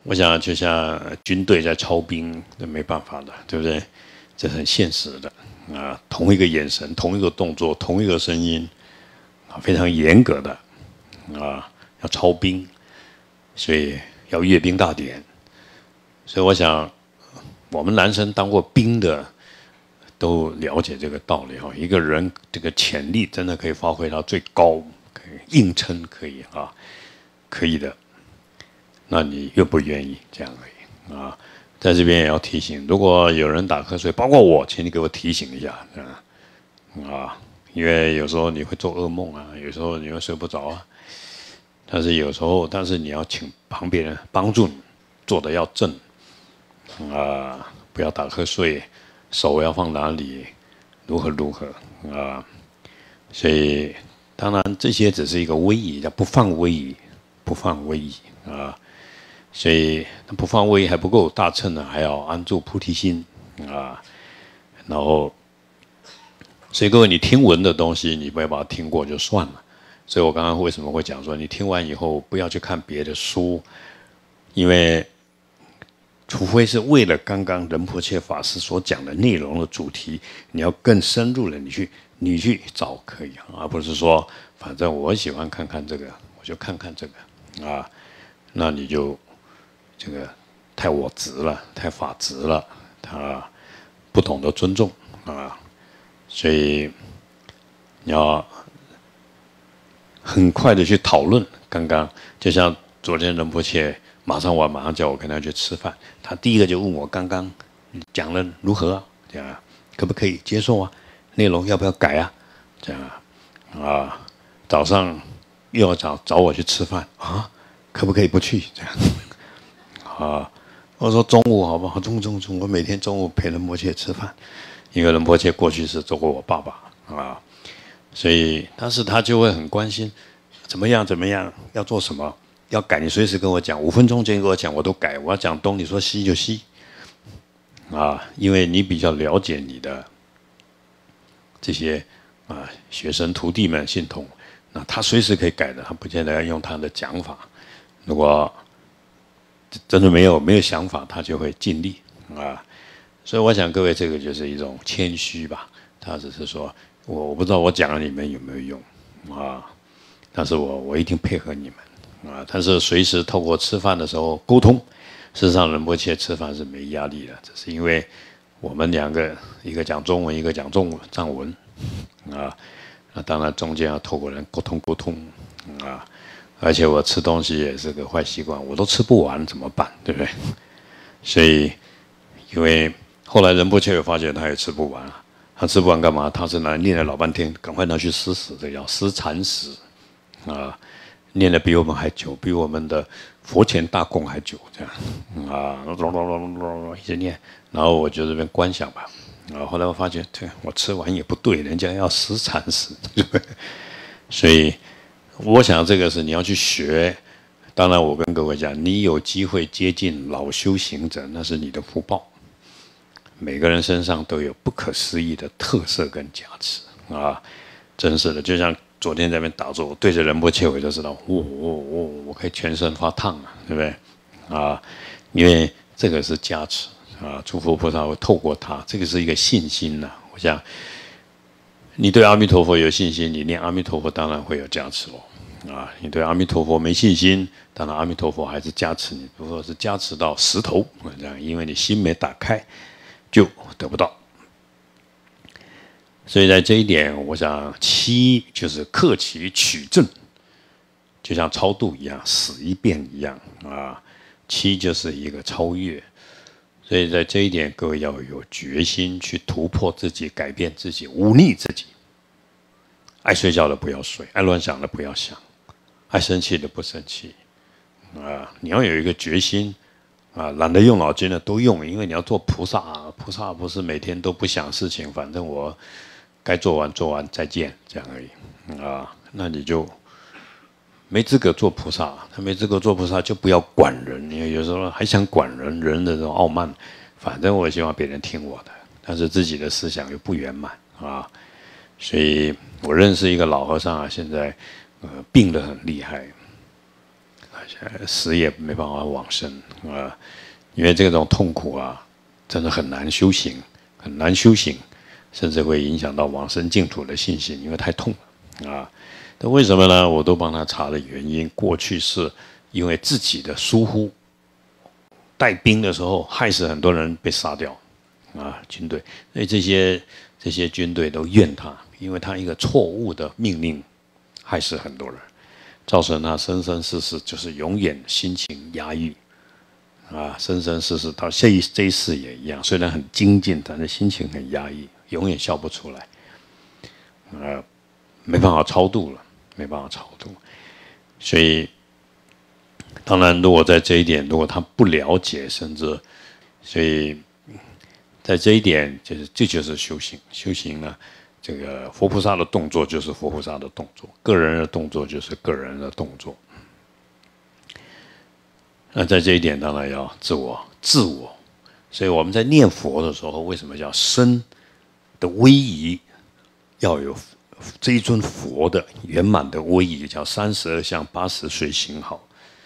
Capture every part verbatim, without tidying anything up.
我想就像军队在操兵，那没办法的，对不对？这很现实的啊，同一个眼神，同一个动作，同一个声音，啊，非常严格的啊，要操兵，所以要阅兵大典。所以我想，我们男生当过兵的都了解这个道理哈。一个人这个潜力真的可以发挥到最高，可以硬撑，可以啊，可以的。那你愿不愿意这样而已啊？在这边也要提醒，如果有人打瞌睡，包括我，请你给我提醒一下啊，啊，因为有时候你会做噩梦啊，有时候你会睡不着啊。但是有时候，但是你要请旁边人帮助你，做的要正啊，不要打瞌睡，手要放哪里，如何如何啊。所以当然这些只是一个威仪，叫不放威仪，不放威仪啊。所以不放威仪还不够大乘呢，还要安住菩提心啊。然后，所以各位，你听闻的东西，你不要把它听过就算了。所以我刚刚为什么会讲说，你听完以后不要去看别的书，因为除非是为了刚刚仁波切法师所讲的内容的主题，你要更深入的，你去你去找可以，而不是说反正我喜欢看看这个，我就看看这个啊，那你就。这个太我执了，太法执了，他不懂得尊重啊，所以你要很快的去讨论。刚刚就像昨天仁波切马上完，马上叫我跟他去吃饭，他第一个就问我刚刚讲了如何啊？这样可不可以接受啊？内容要不要改啊？这样啊，早上又要找找我去吃饭啊，可不可以不去？这样。啊，我说中午好不好？中午中午中午，我每天中午陪仁波切吃饭，因为仁波切过去是做过我爸爸啊，所以但是他就会很关心，怎么样怎么样，要做什么，要改，你随时跟我讲，五分钟前跟我讲，我都改。我要讲东，你说西就西，啊，因为你比较了解你的这些啊学生徒弟们信徒，那他随时可以改的，他不见得要用他的讲法，如果。真的没有没有想法，他就会尽力啊。所以我想各位，这个就是一种谦虚吧。他只是说我我不知道我讲了你们有没有用啊，但是我我一定配合你们啊。但是随时透过吃饭的时候沟通，事实上仁波切吃饭是没压力的，只是因为我们两个一个讲中文，一个讲中文藏文啊。那当然中间要透过人沟通沟通啊。而且我吃东西也是个坏习惯，我都吃不完怎么办？对不对？所以，因为后来仁波切有发觉他也吃不完啊，他吃不完干嘛？他是拿念了老半天，赶快拿去施食，这叫施禅食啊，念的比我们还久，比我们的佛前大供还久，这样啊，一直念，然后我就这边观想吧，啊，后来我发觉，对我吃完也不对，人家要施禅食，对不对？所以。我想这个是你要去学，当然我跟各位讲，你有机会接近老修行者，那是你的福报。每个人身上都有不可思议的特色跟加持啊，真是的。就像昨天在那边打坐，我对着仁波切，我就知道，我我我我可以全身发烫啊，对不对？啊，因为这个是加持啊，诸佛菩萨会透过它，这个是一个信心呐、啊。我想。你对阿弥陀佛有信心，你念阿弥陀佛当然会有加持哦。啊，你对阿弥陀佛没信心，当然阿弥陀佛还是加持你，不过是加持到石头这样，因为你心没打开，就得不到。所以在这一点，我想七就是克其取正，就像超度一样，死一遍一样啊。七就是一个超越。所以在这一点，各位要有决心去突破自己、改变自己、忤逆自己。爱睡觉的不要睡，爱乱想的不要想，爱生气的不生气。啊，你要有一个决心啊，懒得用脑筋的都用，因为你要做菩萨啊。菩萨不是每天都不想事情，反正我该做完做完再见这样而已啊。那你就没资格做菩萨，他没资格做菩萨就不要管人，因为有时候还想管人，人的这种傲慢，反正我希望别人听我的，但是自己的思想又不圆满啊。所以我认识一个老和尚啊，现在呃病得很厉害， 死也没办法往生啊，因为这种痛苦啊，真的很难修行，很难修行，甚至会影响到往生净土的信心，因为太痛了啊。那为什么呢？我都帮他查了原因，过去是因为自己的疏忽，带兵的时候害死很多人被杀掉啊，军队，所以这些这些军队都怨他，因为他一个错误的命令害死很多人。造成他生生世世就是永远心情压抑，啊，生生世世到这一这一世也一样，虽然很精进，但是心情很压抑，永远笑不出来，呃，没办法超度了，没办法超度。所以，当然，如果在这一点，如果他不了解，甚至，所以，在这一点，就是这就是修行，修行呢。这个佛菩萨的动作就是佛菩萨的动作，个人的动作就是个人的动作。那在这一点当然要自我自我，所以我们在念佛的时候，为什么叫身的威仪要有这一尊佛的圆满的威仪，叫三十二相八十随行好。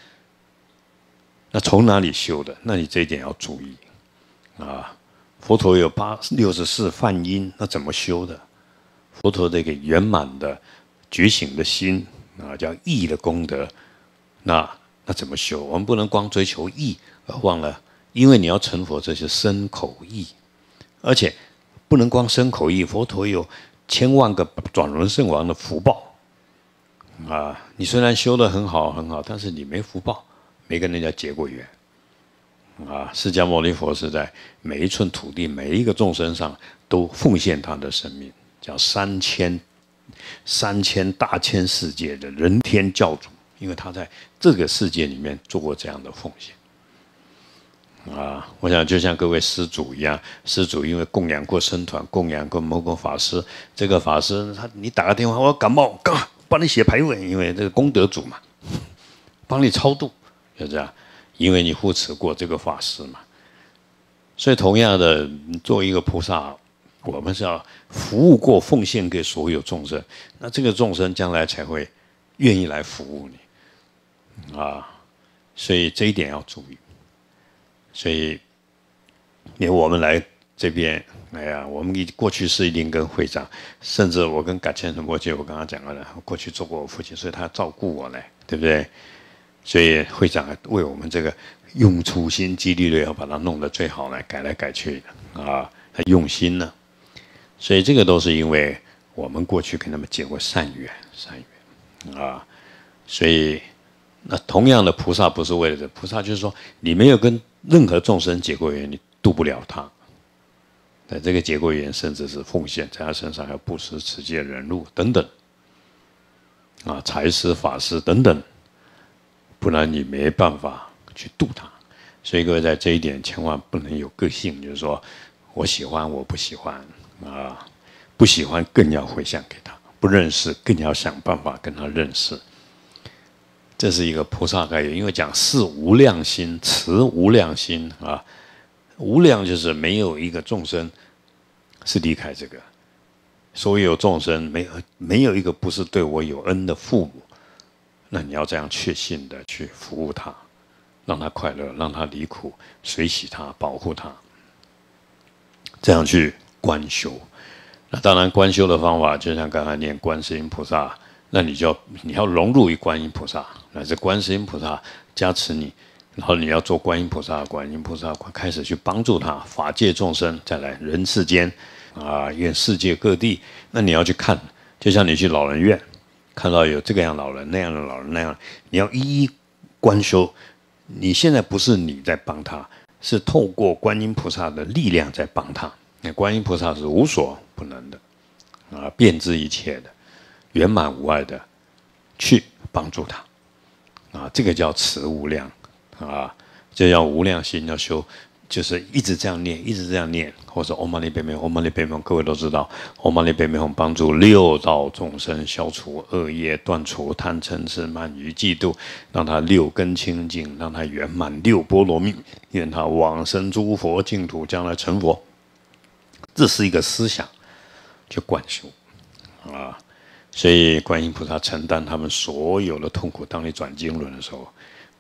那从哪里修的？那你这一点要注意啊！佛陀有八六十四梵音，那怎么修的？佛陀这个圆满的觉醒的心啊，叫意的功德，那那怎么修？我们不能光追求意，而忘了，因为你要成佛，这是身口意，而且不能光身口意。佛陀有千万个转轮圣王的福报啊！你虽然修得很好很好，但是你没福报，没跟人家结过缘啊！释迦牟尼佛是在每一寸土地、每一个众生上都奉献他的生命。叫三千三千大千世界的人天教主，因为他在这个世界里面做过这样的奉献啊。我想就像各位施主一样，施主因为供养过僧团，供养过某个法师，这个法师他你打个电话，我感冒，干帮你写牌文，因为这个功德主嘛，帮你超度，就这样，因为你护持过这个法师嘛。所以同样的，作为一个菩萨。我们是要服务过、奉献给所有众生，那这个众生将来才会愿意来服务你啊。所以这一点要注意。所以，因为我们来这边，哎呀，我们过去是一定跟会长，甚至我跟感千仁波切，我刚刚讲过了，过去做过我父亲，所以他照顾我嘞，对不对？所以会长为我们这个用处心积虑的要把它弄得最好来，改来改去的啊，他用心呢。所以这个都是因为我们过去跟他们结过善缘，善缘啊，所以那同样的菩萨不是为了这，菩萨就是说你没有跟任何众生结过缘，你度不了他。在这个结过缘，甚至是奉献，在他身上还有布施、持戒、忍辱等等啊，财施、法施等等，不然你没办法去度他。所以各位在这一点千万不能有个性，就是说我喜欢，我不喜欢。啊，不喜欢更要回向给他，不认识更要想办法跟他认识。这是一个菩萨概念，因为讲是无量心，持无量心啊，无量就是没有一个众生是离开这个，所有众生没有没有一个不是对我有恩的父母，那你要这样确信的去服务他，让他快乐，让他离苦，随喜他，保护他，这样去。观修，那当然观修的方法就像刚才念观世音菩萨，那你就要你要融入于观音菩萨，那这观世音菩萨加持你，然后你要做观音菩萨，观音菩萨开始去帮助他，法界众生，再来人世间啊，愿世界各地，那你要去看，就像你去老人院，看到有这个样老人，那样的老人那样，你要一一观修。你现在不是你在帮他，是透过观音菩萨的力量在帮他。那观音菩萨是无所不能的，啊，遍知一切的，圆满无碍的，去帮助他，啊，这个叫持无量，啊，这叫无量心要修，就是一直这样念，一直这样念，或者 Om Mani Padme Hum，Om Mani Padme Hum，各位都知道 Om Mani Padme Hum 帮助六道众生消除恶业，断除贪嗔痴慢疑嫉妒，让他六根清净，让他圆满六波罗蜜，愿他往生诸佛净土，将来成佛。这是一个思想，去灌修啊，所以观音菩萨承担他们所有的痛苦。当你转经轮的时候，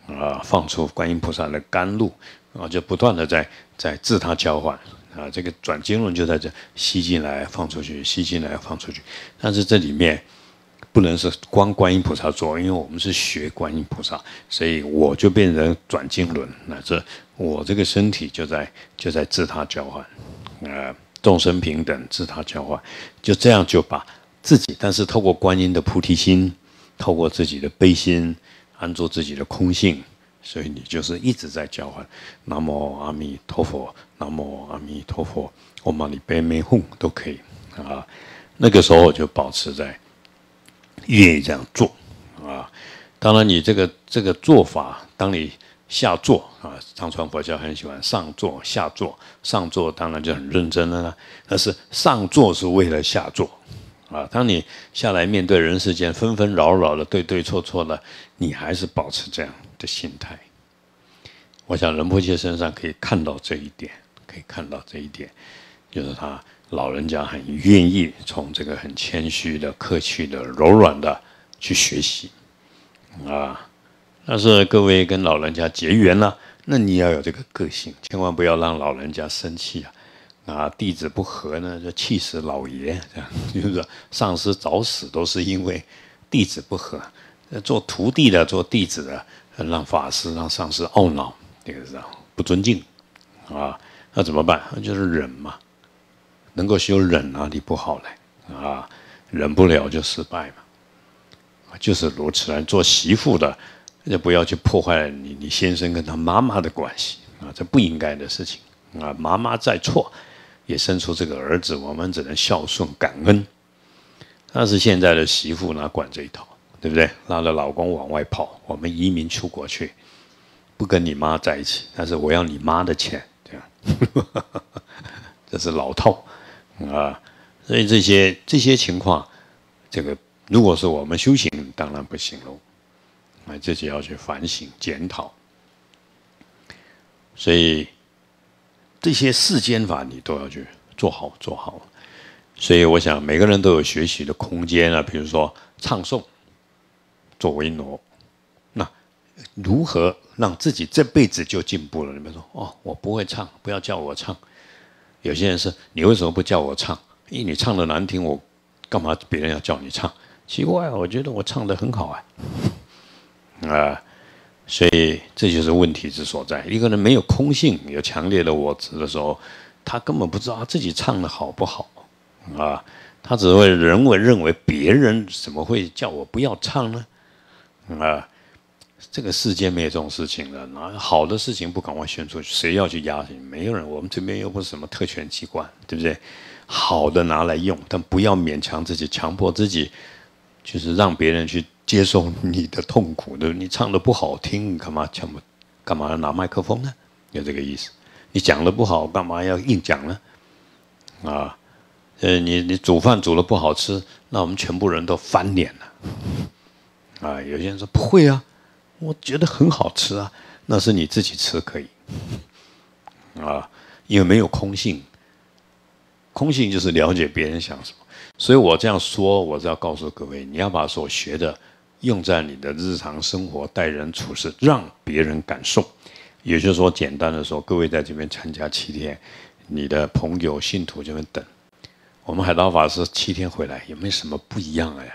啊，放出观音菩萨的甘露啊，就不断的在在自他交换啊，这个转经轮就在这吸进来放出去，吸进来放出去，但是这里面不能是光观音菩萨做，因为我们是学观音菩萨，所以我就变成转经轮，那这我这个身体就在就在自他交换，呃，众生平等，自他交换，就这样就把自己，但是透过观音的菩提心，透过自己的悲心，安住自己的空性，所以你就是一直在交换。南无阿弥陀佛，南无阿弥陀佛，我玛尼呗咪吽都可以啊。那个时候我就保持在愿意这样做啊。当然，你这个这个做法，当你下座啊，藏传佛教很喜欢上座、下座。上座当然就很认真了啦，但是上座是为了下座啊。当你下来面对人世间纷纷扰扰的对对错错的，你还是保持这样的心态。我想仁波切身上可以看到这一点，可以看到这一点，就是他老人家很愿意从这个很谦虚的、客气的、柔软的去学习啊。但是各位跟老人家结缘了，那你要有这个个性，千万不要让老人家生气啊！啊，弟子不和呢，就气死老爷，这样就是上师早死都是因为弟子不和。做徒弟的、做弟子的，让法师、让上师懊恼，这个是不尊敬啊。那怎么办？那就是忍嘛，能够修忍哪里不好嘞？啊，忍不了就失败嘛，就是如此来做媳妇的。就不要去破坏你你先生跟他妈妈的关系啊，这不应该的事情啊。妈妈再错，也生出这个儿子，我们只能孝顺感恩。但是现在的媳妇哪管这一套，对不对？拉着老公往外跑，我们移民出国去，不跟你妈在一起，但是我要你妈的钱，这样，这是老套啊。所以这些这些情况，这个如果是我们修行，当然不行喽。自己要去反省检讨，所以这些世间法你都要去做好做好。所以我想每个人都有学习的空间啊，比如说唱诵、做维挪，那如何让自己这辈子就进步了？你们说哦，我不会唱，不要叫我唱。有些人是你为什么不叫我唱？因为你唱的难听，我干嘛别人要叫你唱？奇怪，我觉得我唱得很好啊。啊，所以这就是问题之所在。一个人没有空性，有强烈的我执的时候，他根本不知道自己唱的好不好啊，他只会认为认为别人怎么会叫我不要唱呢？啊，这个世间没有这种事情了。那好的事情不赶快宣出去，谁要去压你？没有人，我们这边又不是什么特权机关，对不对？好的拿来用，但不要勉强自己，强迫自己，就是让别人去接受你的痛苦的。你唱的不好听，干嘛强不？干嘛要拿麦克风呢？有这个意思。你讲的不好，干嘛要硬讲呢？啊，呃，你你煮饭煮的不好吃，那我们全部人都翻脸了。啊，有些人说不会啊，我觉得很好吃啊，那是你自己吃可以。啊，因为没有空性，空性就是了解别人想什么。所以我这样说，我是要告诉各位，你要把所学的用在你的日常生活、待人处事，让别人感受。也就是说，简单的说，各位在这边参加七天，你的朋友、信徒这边等。我们海涛法师七天回来，有没有什么不一样了呀？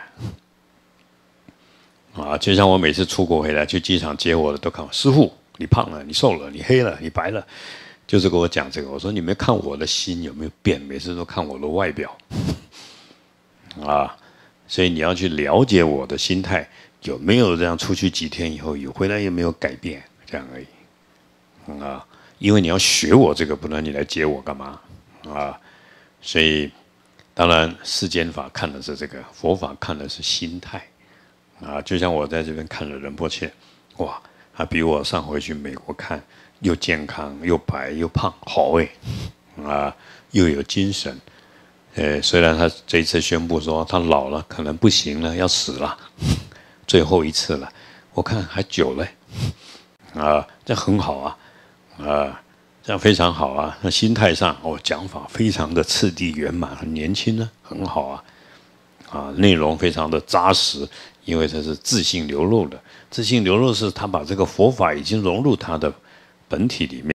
啊，就像我每次出国回来，去机场接我的都看我，师父，你胖了，你瘦了，你黑了，你白了，就是跟我讲这个。我说你没看我的心有没有变？每次都看我的外表。啊，所以你要去了解我的心态有没有这样，出去几天以后有回来有没有改变，这样而已。啊，因为你要学我这个，不然你来接我干嘛？啊，所以当然世间法看的是这个，佛法看的是心态。啊，就像我在这边看了仁波切，哇，他比我上回去美国看又健康又白又胖，好哎，啊，又有精神。呃，虽然他这一次宣布说他老了，可能不行了，要死了，最后一次了，我看还久嘞，啊，这很好啊，啊，这样非常好啊。那心态上，哦，讲法非常的次第圆满，很年轻呢，很好啊，啊，内容非常的扎实， 因为这是自性流露的，自性流露是他把这个佛法已经融入他的本体里面。